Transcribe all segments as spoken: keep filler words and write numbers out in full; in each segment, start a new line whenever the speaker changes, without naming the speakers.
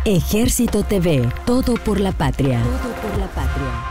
Ejército T V, todo por la patria. Todo por la patria.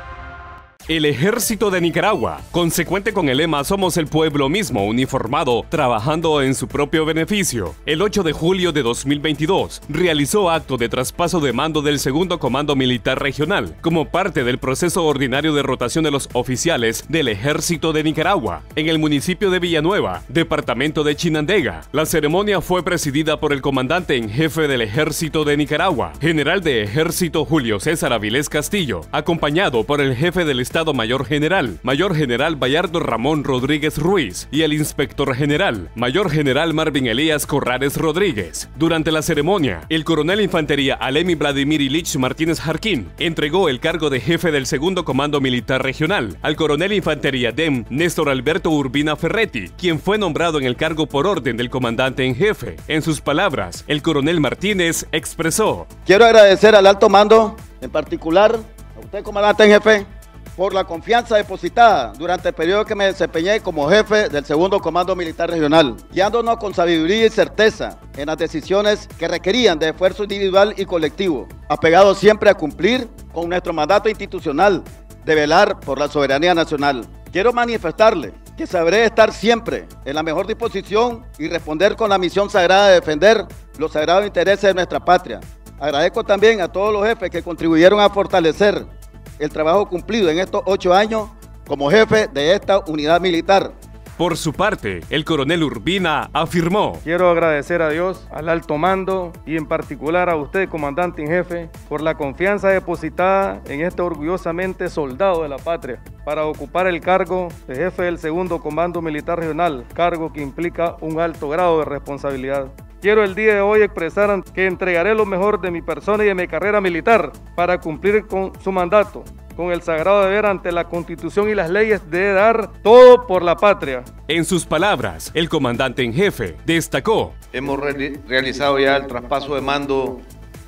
El Ejército de Nicaragua, consecuente con el lema "Somos el pueblo mismo uniformado, trabajando en su propio beneficio", el ocho de julio de dos mil veintidós realizó acto de traspaso de mando del segundo Comando Militar Regional, como parte del proceso ordinario de rotación de los oficiales del Ejército de Nicaragua, en el municipio de Villanueva, departamento de Chinandega. La ceremonia fue presidida por el comandante en jefe del Ejército de Nicaragua, general de Ejército Julio César Avilés Castillo, acompañado por el jefe del Estado Mayor General, Mayor General Bayardo Ramón Rodríguez Ruiz, y el Inspector General, Mayor General Marvin Elías Corrales Rodríguez. Durante la ceremonia, el coronel de Infantería Alemi Vladimir Ilich Martínez Jarquín entregó el cargo de jefe del segundo Comando Militar Regional al coronel de Infantería D E M Néstor Alberto Urbina Ferretti, quien fue nombrado en el cargo por orden del comandante en jefe. En sus palabras, el coronel Martínez expresó:
Quiero agradecer al alto mando, en particular a usted, comandante en jefe, por la confianza depositada durante el periodo que me desempeñé como jefe del segundo Comando Militar Regional, guiándonos con sabiduría y certeza en las decisiones que requerían de esfuerzo individual y colectivo, apegados siempre a cumplir con nuestro mandato institucional de velar por la soberanía nacional. Quiero manifestarle que sabré estar siempre en la mejor disposición y responder con la misión sagrada de defender los sagrados intereses de nuestra patria. Agradezco también a todos los jefes que contribuyeron a fortalecer el trabajo cumplido en estos ocho años como jefe de esta unidad militar.
Por su parte, el coronel Urbina afirmó:
Quiero agradecer a Dios, al alto mando y en particular a usted, comandante en jefe, por la confianza depositada en este orgullosamente soldado de la patria para ocupar el cargo de jefe del segundo Comando Militar Regional, cargo que implica un alto grado de responsabilidad. Quiero el día de hoy expresar que entregaré lo mejor de mi persona y de mi carrera militar para cumplir con su mandato, con el sagrado deber ante la Constitución y las leyes de dar todo por la patria.
En sus palabras, el comandante en jefe destacó:
Hemos re realizado ya el traspaso de mando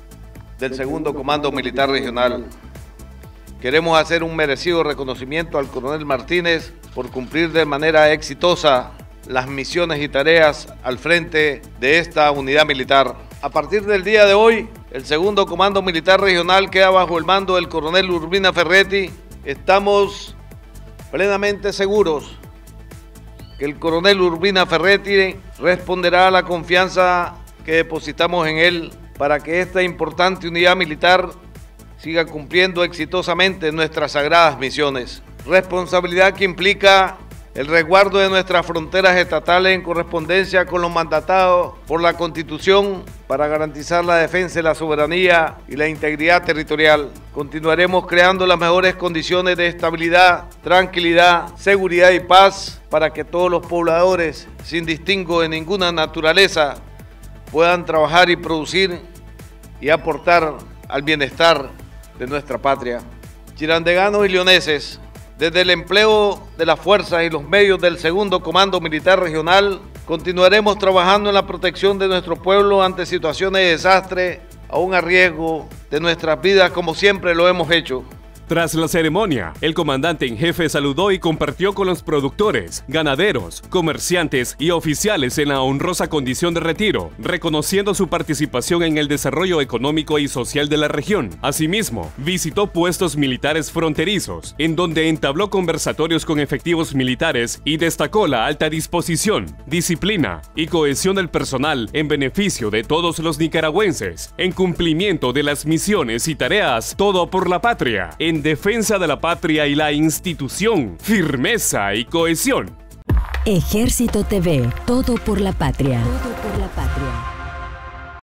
del segundo Comando Militar Regional. Queremos hacer un merecido reconocimiento al coronel Martínez por cumplir de manera exitosa las misiones y tareas al frente de esta unidad militar. A partir del día de hoy, el segundo Comando Militar Regional queda bajo el mando del coronel Urbina Ferretti. Estamos plenamente seguros que el coronel Urbina Ferretti responderá a la confianza que depositamos en él para que esta importante unidad militar siga cumpliendo exitosamente nuestras sagradas misiones. Responsabilidad que implica el resguardo de nuestras fronteras estatales en correspondencia con lo mandatado por la Constitución para garantizar la defensa de la soberanía y la integridad territorial. Continuaremos creando las mejores condiciones de estabilidad, tranquilidad, seguridad y paz para que todos los pobladores, sin distingo de ninguna naturaleza, puedan trabajar y producir y aportar al bienestar de nuestra patria. Chirandeganos y leoneses, desde el empleo de las fuerzas y los medios del segundo Comando Militar Regional, continuaremos trabajando en la protección de nuestro pueblo ante situaciones de desastre, aún a riesgo de nuestras vidas, como siempre lo hemos hecho.
Tras la ceremonia, el comandante en jefe saludó y compartió con los productores, ganaderos, comerciantes y oficiales en la honrosa condición de retiro, reconociendo su participación en el desarrollo económico y social de la región. Asimismo, visitó puestos militares fronterizos, en donde entabló conversatorios con efectivos militares y destacó la alta disposición, disciplina y cohesión del personal en beneficio de todos los nicaragüenses, en cumplimiento de las misiones y tareas Todo por la Patria, en defensa de la patria y la institución, firmeza y cohesión.
Ejército T V, todo por la patria. Todo por la patria.